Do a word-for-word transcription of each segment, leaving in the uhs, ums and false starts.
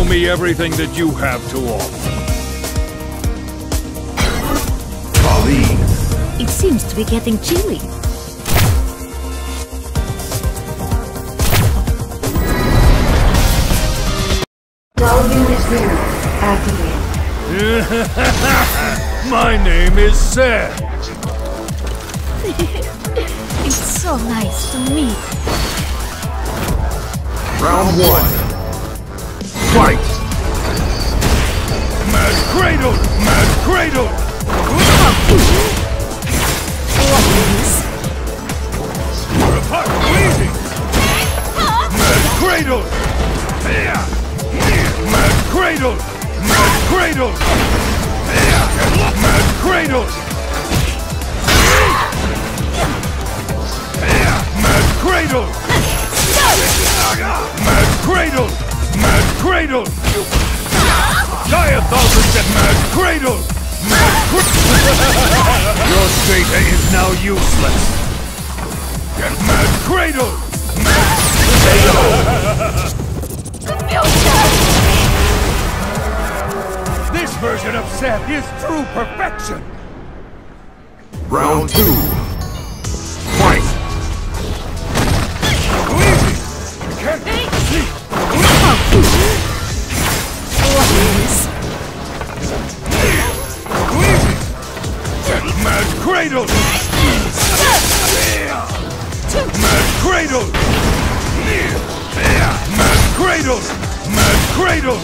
me everything that you have to offer. Kolin. It seems to be getting chilly. All units zero. Activate. My name is Seth. It's so nice to meet. Round one. Fight! Mad Cradle! Mad Cradle! You're apart, easy! Mad Cradle! Mad Cradle! Mad Cradle! Mad Cradle! Mad Cradle! Mad Cradle! Mad Cradle! Die a thousand at Mad Cradle! Mad Cradle! Your data is now useless! Get Mad Cradle! Mad This version of Seth is true perfection! Round two. Fight! Can't see! Mad Cradle! Mad Cradle! Mad Cradle! Mad Cradle!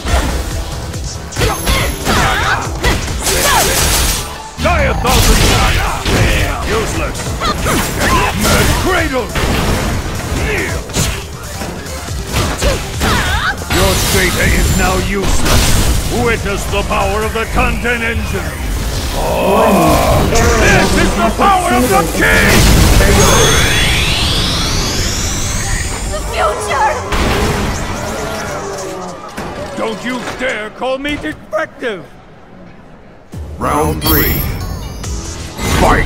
Die a thousand! Useless! Mad Cradle! Your data is now useless! Witness the power of the content engine! Oh, this is the power of the king! The future! Don't you dare call me defective! Round three. Fight!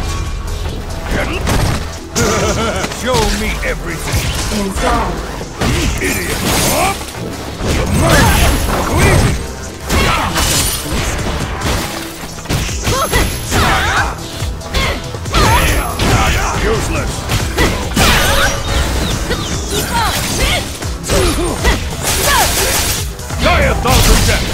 Show me everything! Install. Idiot! Up! Easy! Useless! Die a thousand deaths!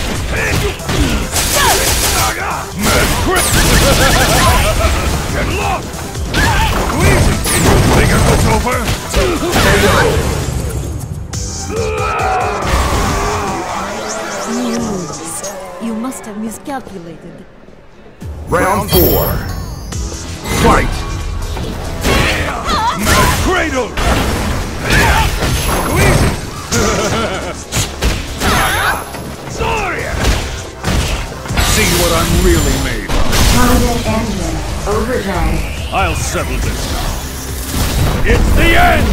Mad Crit! Get lost! Easy! You think it was over? You must have miscalculated. Round four. Fight! Mad Cradle! Easy! See what I'm really made of. Content engine. Overdrive. I'll settle this now. It's the end!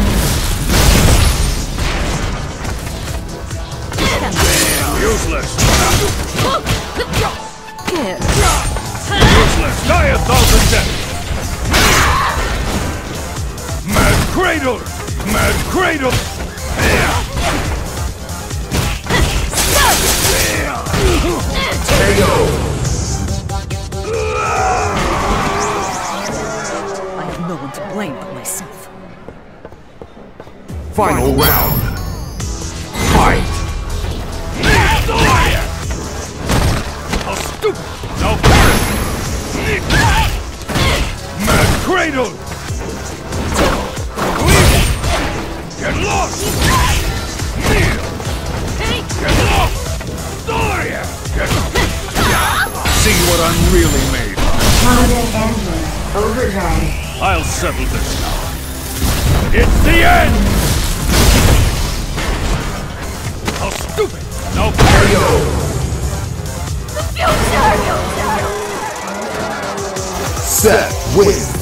Useless! Useless! Die a thousand deaths! Mad Cradle! Mad Cradle! K O! I have no one to blame but myself. Final round. Fight! How stupid! Now Mad Cradle! Get lost! Get lost! Doria! Get See what I'm really made of. Content engine. Overdrive. I'll settle this now. It's the end! How stupid! Now K O! The future! Seth wins!